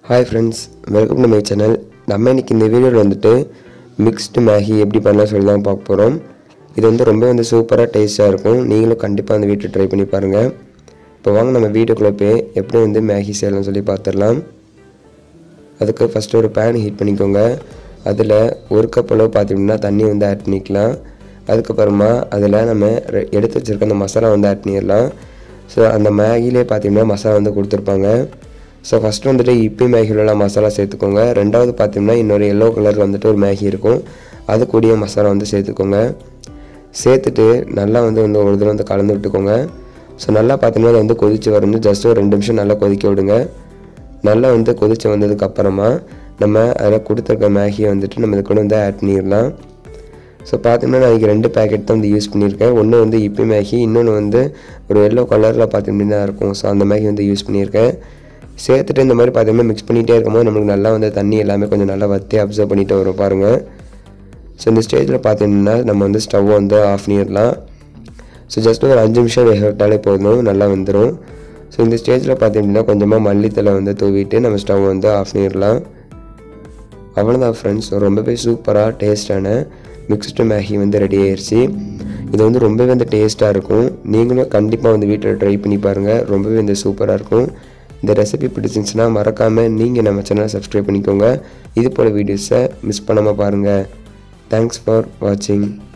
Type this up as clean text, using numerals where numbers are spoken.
Hi friends, welcome to my channel. நம்ம இன்னைக்கு இந்த வீடியோல வந்துட்டு mixed Maggi எப்படி பண்ணலாம் சொல்லி தான் பார்க்க போறோம். இது வந்து ரொம்ப சூப்பரா டேஸ்டா இருக்கும். நீங்களும் கண்டிப்பா அந்த வீடியோ ட்ரை பண்ணி பாருங்க. இப்போ வாங்க நம்ம வீடியோக்குள்ள போய் எப்படி வந்து Maggi செய்யலாம் சொல்லி பார்த்திரலாம். அதுக்கு ஃபர்ஸ்ட் ஒரு pan ஹீட் பண்ணிக்கோங்க. அதுல 1 கப் அளவு பாத்தீங்கன்னா தண்ணி வந்து ஆட் பண்ணிக்கலாம். அதுக்கு அப்புறமா அதுல நம்ம எடுத்து வச்சிருக்க அந்த மசாலா வந்து ஆட் பண்ணிரலாம். சோ அந்த Maggiலே பாத்தீங்கன்னா மசாலா வந்து கொடுத்திருப்பாங்க. So first வந்துட்டு இப்பி மேகில மசாலா சேர்த்துக்கோங்க. ரெண்டாவது பாத்தீங்கன்னா இன்னொரு yellow கலர்ல வந்துட்டு ஒரு மேகி இருக்கும். அது கூடிய மசாலா வந்து சேர்த்துக்கோங்க. சேர்த்துட்டு நல்லா வந்து ஒரு தடவை வந்து கலந்து விட்டுக்கோங்க. சோ நல்லா பாத்தீங்கன்னா வந்து கொதிச்சு வரும். ஜஸ்ட் ஒரு 2 நிமிஷம் நல்லா கொதிக்க விடுங்க. நல்லா வந்து கொதிச்சு வந்ததுக்கு அப்புறமா நம்ம அத கொடுத்திருக்க மேகியை வந்துட்டு நம்ம இதுக்கு வந்து ஆட் பண்ணிரலாம். சோ பாத்தீங்கன்னா நான் இங்க 2 பாக்கெட் தான் வந்து யூஸ் பண்ணிருக்கேன். ஒன்னு வந்து இப்பி மேகி, இன்னொன்னு வந்து ஒரு yellow கலர்ல பாத்தீங்கன்னா இருக்கும். சோ அந்த மேகி வந்து யூஸ் பண்ணிருக்கேன். சேர்த்துட்டு இந்த மாதிரி பாத்தீங்கன்னா mix பண்ணிட்டே இருக்கும்போது நமக்கு நல்லா வந்து தண்ணி எல்லாமே கொஞ்சம் நல்லா வத்தி அப்சர்வ் பண்ணிட்டு வரும் பாருங்க. சோ இந்த ஸ்டேஜ்ல பாத்தீங்கன்னா நம்ம வந்து ஸ்டவ் வந்து ஆஃப் பண்ணிரலாம். சோ ஜஸ்ட் ஒரு 5 நிமிஷம் வேக விட்டாலே போதும், நல்லா வெந்துரும். சோ இந்த ஸ்டேஜ்ல பாத்தீங்கன்னா கொஞ்சமா மல்லித்தலை வந்து தூவிட்டு நம்ம ஸ்டவ் வந்து ஆஃப் பண்ணிரலாம். அவ்வளவுதான் फ्रेंड्स, ரொம்பவே சூப்பரா டேஸ்டான மிக்ஸ்டு மேகி வந்து ரெடி ஆயிருச்சு. இது வந்து ரொம்பவே வந்து டேஸ்டா இருக்கும். நீங்களும் கண்டிப்பா வந்து வீட்ல ட்ரை பண்ணி பாருங்க. ரொம்பவே வந்து சூப்பரா இருக்கும். இந்த ரெசிபி பிடிச்சிருந்துச்சுனா மறக்காம நீங்க நம்ம சேனலை சப்ஸ்கிரைப் பண்ணிக்கோங்க. இது போல வீடியோஸை மிஸ் பண்ணாம பாருங்க. Thanks for watching.